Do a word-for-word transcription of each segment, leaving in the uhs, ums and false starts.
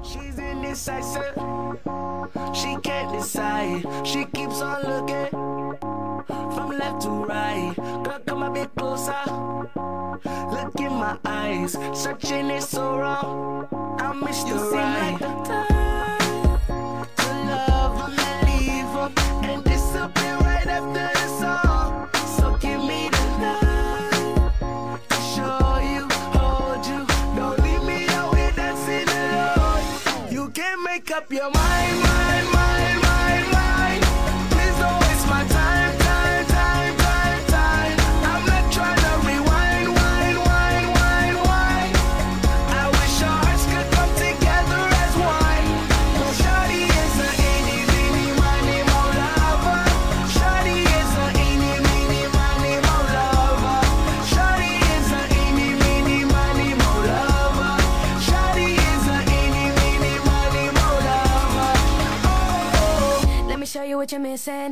She's indecisive, she can't decide. She keeps on looking from left to right. Girl, come a bit closer, look in my eyes. Searching is so wrong, I missed the right. You seem like the type to love them and leave them and disappear right after the song. So give me the night to show you, hold you. Don't leave me out here dancing alone. You can't make up your mind, mind, mind, mind, mind. Please don't waste my time, time, time, time, time. I'm not trying to rewind, wind, wind, wind, wind. I wish our hearts could come together as one. No, shawty is a eeny, meeny, miny, mo lover. Shawty is a eeny, meeny, miny, mo lover. Shawty is a eeny, meeny, miny, mo lover. Shawty is a eeny, meeny, miny, mo lover. Oh, Let me show you what you're missing.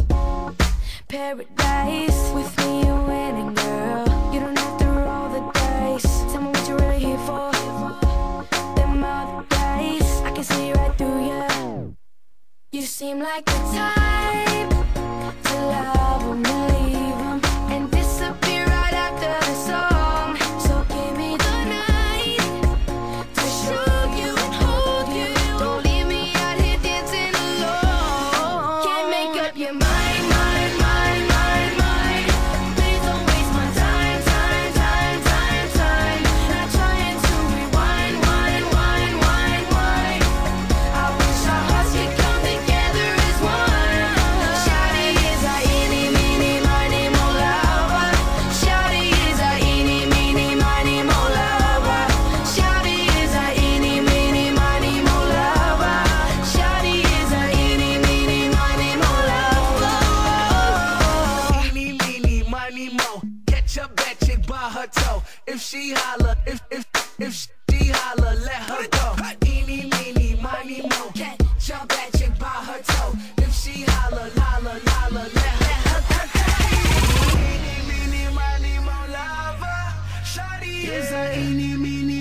Paradise. With me you're winning, girl. You don't have to roll the dice. Tell me what you're really here for. Them other guys, I can see right through you. You seem like the type to love them and leave them and disappear right after the song. So give me the night to show you and hold you. Don't leave me out here dancing alone. Can't make up your mind, mind, mind, mind, mind. Please don't waste my time, time, time, time, time. Not trying to rewind, wind, wind, wind, wind. I wish our hearts could come together as one. Shawty is a eeny, meeny, miny, mo lover. Shawty is a eeny, meeny, miny, mo lover. Shawty is a eeny, meeny, miny, mo lover. Shawty is a eeny, meeny, miny, mo lover. eeny, meeny, miny, mo. Catch a bad chick by her toe. If she holler, if if if she holler, let her go. Eeny, meeny, miny, mo. Catch a bad chick by her toe. If she holler, holler, holler, let her go. Eeny, meeny, miny, mo lover. Shawty is a eeny, meeny,